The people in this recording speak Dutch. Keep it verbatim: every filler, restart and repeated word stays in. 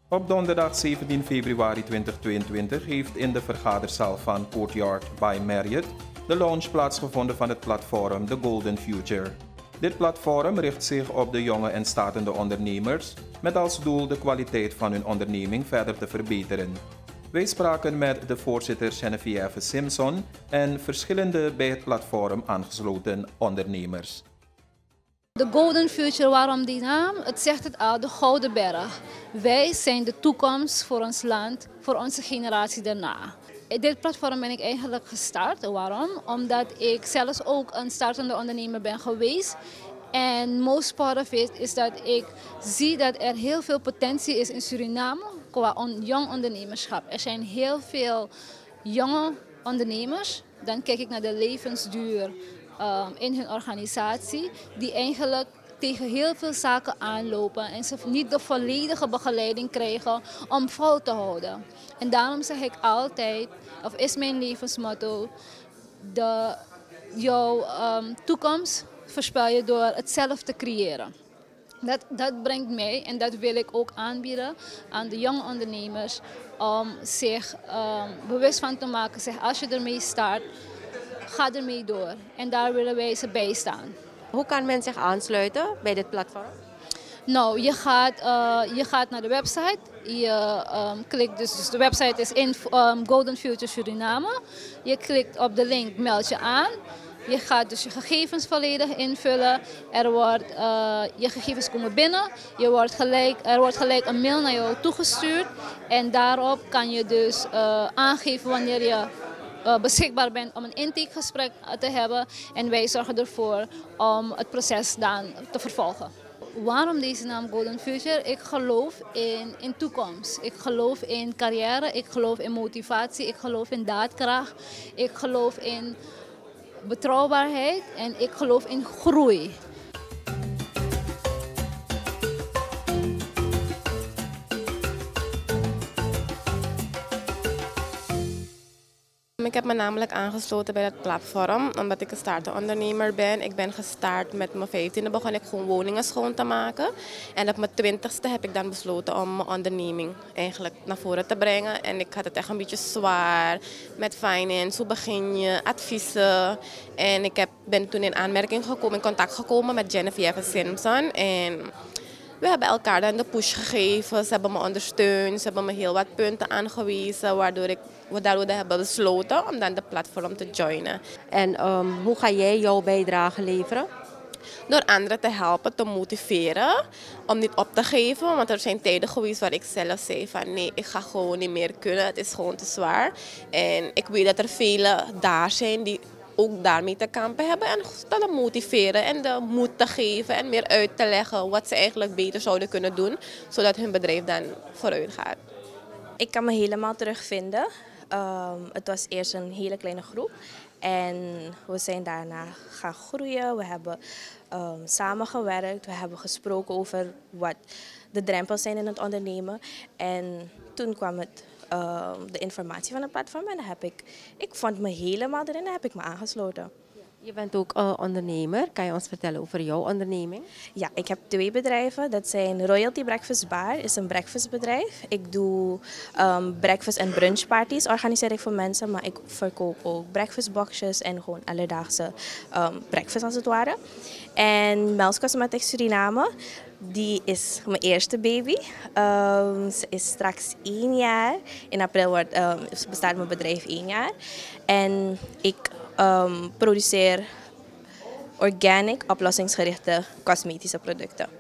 Op donderdag zeventien februari tweeduizend tweeëntwintig heeft in de vergaderzaal van Courtyard by Marriott de launch plaatsgevonden van het platform The Golden Future. Dit platform richt zich op de jonge en startende ondernemers met als doel de kwaliteit van hun onderneming verder te verbeteren. Wij spraken met de voorzitter Geneviève Simpson en verschillende bij het platform aangesloten ondernemers. De Golden Future, waarom die naam? Het zegt het al, de Gouden Berg. Wij zijn de toekomst voor ons land, voor onze generatie daarna. Dit platform ben ik eigenlijk gestart. Waarom? Omdat ik zelfs ook een startende ondernemer ben geweest. En most part of it is dat ik zie dat er heel veel potentie is in Suriname qua on, jong ondernemerschap. Er zijn heel veel jonge ondernemers. Dan kijk ik naar de levensduur um, in hun organisatie, die eigenlijk tegen heel veel zaken aanlopen en ze niet de volledige begeleiding krijgen om vol te houden. En daarom zeg ik altijd, of is mijn levensmotto, de, jouw um, toekomst voorspel je door het zelf te creëren. Dat, dat brengt mij en dat wil ik ook aanbieden aan de jonge ondernemers om zich um, bewust van te maken. Zeg, als je ermee start, ga ermee door. En daar willen wij ze bij staan. Hoe kan men zich aansluiten bij dit platform? Nou, je gaat, uh, je gaat naar de website. Je um, klikt dus, dus de website is in um, Golden Future Suriname. Je klikt op de link, meld je aan. Je gaat dus je gegevens volledig invullen. Er wordt, uh, je gegevens komen binnen. Je wordt gelijk, er wordt gelijk een mail naar jou toegestuurd. En daarop kan je dus uh, aangeven wanneer je uh, beschikbaar bent om een intakegesprek te hebben. En wij zorgen ervoor om het proces dan te vervolgen. Waarom deze naam Golden Future? Ik geloof in, in toekomst. Ik geloof in carrière. Ik geloof in motivatie. Ik geloof in daadkracht. Ik geloof in betrouwbaarheid en ik geloof in groei. Ik heb me namelijk aangesloten bij het platform omdat ik een startende ondernemer ben. Ik ben gestart met mijn vijftiende begon ik gewoon woningen schoon te maken. En op mijn twintigste heb ik dan besloten om mijn onderneming eigenlijk naar voren te brengen. En ik had het echt een beetje zwaar met finance, hoe begin je, adviezen. En ik heb, ben toen in aanmerking gekomen, in contact gekomen met Geneviève Simpson. En we hebben elkaar dan de push gegeven, ze hebben me ondersteund, ze hebben me heel wat punten aangewezen, waardoor ik, waardoor we hebben besloten om dan de platform te joinen. En um, hoe ga jij jouw bijdrage leveren? Door anderen te helpen, te motiveren, om niet op te geven. Want er zijn tijden geweest waar ik zelf zei van nee, ik ga gewoon niet meer kunnen, het is gewoon te zwaar. En ik weet dat er velen daar zijn die ook daarmee te kampen hebben en te motiveren en de moed te geven en meer uit te leggen wat ze eigenlijk beter zouden kunnen doen, zodat hun bedrijf dan vooruit gaat. Ik kan me helemaal terugvinden. Um, het was eerst een hele kleine groep en we zijn daarna gaan groeien. We hebben um, samengewerkt, we hebben gesproken over wat de drempels zijn in het ondernemen en toen kwam het Uh, de informatie van het platform en dan heb ik, ik vond me helemaal erin en heb ik me aangesloten. Je bent ook uh, ondernemer. Kan je ons vertellen over jouw onderneming? Ja, ik heb twee bedrijven. Dat zijn Royalty Breakfast Bar, is een breakfastbedrijf. Ik doe um, breakfast en brunchparties, organiseer ik voor mensen, maar ik verkoop ook breakfastboxjes en gewoon alledaagse um, breakfast als het ware. En Mel's Cosmetics Suriname, die is mijn eerste baby. Um, ze is straks één jaar. In april wordt, um, bestaat mijn bedrijf één jaar. En ik um, produceer organic, oplossingsgerichte cosmetische producten.